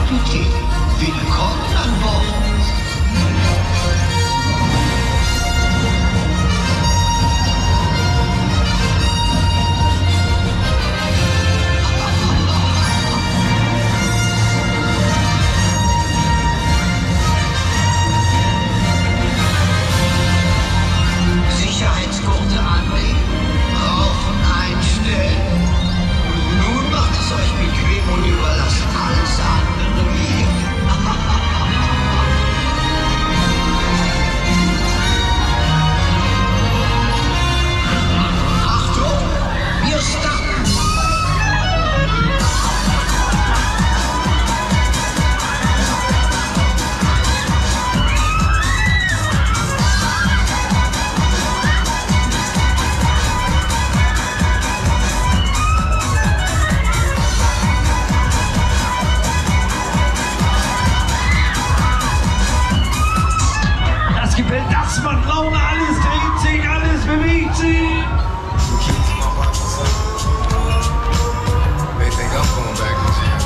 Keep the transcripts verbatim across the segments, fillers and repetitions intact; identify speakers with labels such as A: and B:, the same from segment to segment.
A: Appetit. Willkommen an Bord. Sicherheitsgurte anlegen, Rauchen einstellen. Nun macht es euch bequem und überlasst alles andere mir. Achtung, wir starten.
B: Das macht Laune, alles dreht sich, alles bewegt sich.
C: They think I'm going back to jail.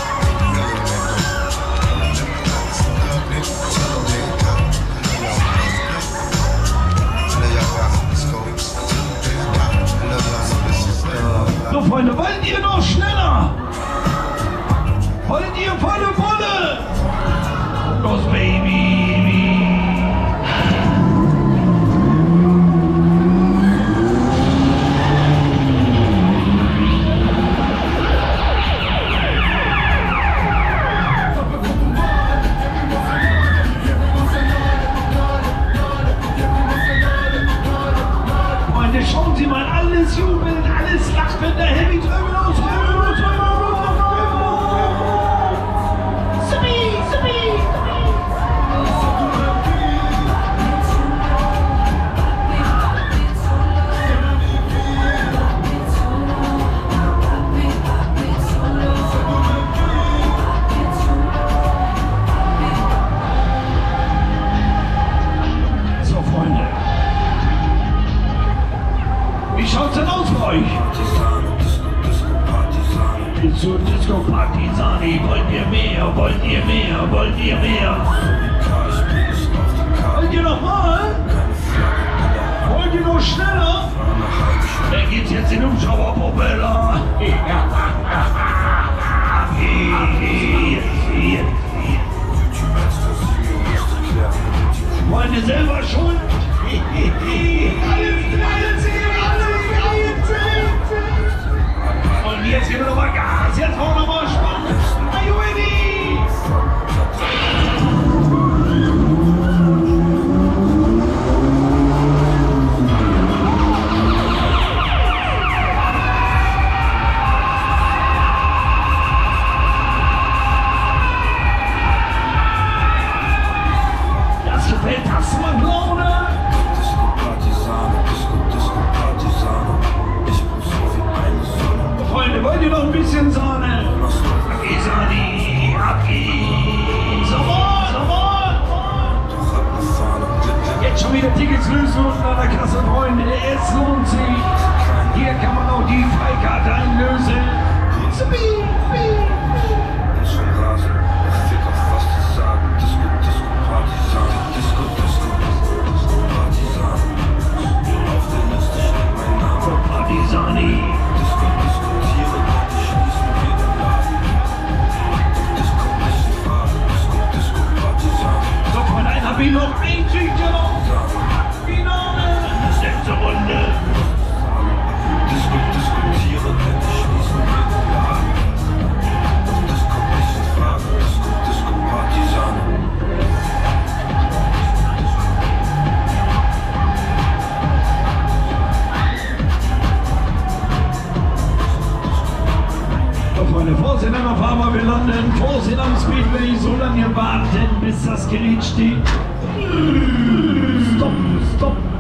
B: So, Freunde, wollt ihr noch schneller? Wollt ihr volle Pulle? Los, Baby. Schauen Sie mal, alles jubeln, alles lacht, wenn der Heavy Trömel los, Trömel los, Trömel los, Trömel los. Subi, subi. So, Freunde. Wie schaut's denn aus bei euch? Disco, Disco, Partisani, wollt ihr mehr, wollt ihr mehr, wollt ihr mehr? Wollt ihr noch mal? Wollt ihr noch schneller? Da geht's jetzt in Umschauerpropeller. Freunde selber schuld. Alles, alles, und jetzt geben wir nochmal Gas, jetzt wollen wir nochmal Spaß. Are you ready? Das gefällt, das macht Laune. Freunde, wollt ihr noch ein bisschen Sahne? Abgi, Sani, abgi. Sofort, sofort. Jetzt schon wieder Tickets lösen unten an der Kasse, Freunde. Es lohnt sich. Hier kann man auch die Freikarte einlösen. Subi, Partisani. So, von einem hab ich noch ein Tücher noch. Finale. Letzte Runde.
C: Disco, diskutieren, Hände schließen, jeden Laden. Disco, bisschen fragen, Disco, Disco, Partisane.
B: Freunde, Vorsicht am Fahrer, wir landen. Vorsicht am Speedway, so lange warten, bis das Gerät steht. Stopp, stopp.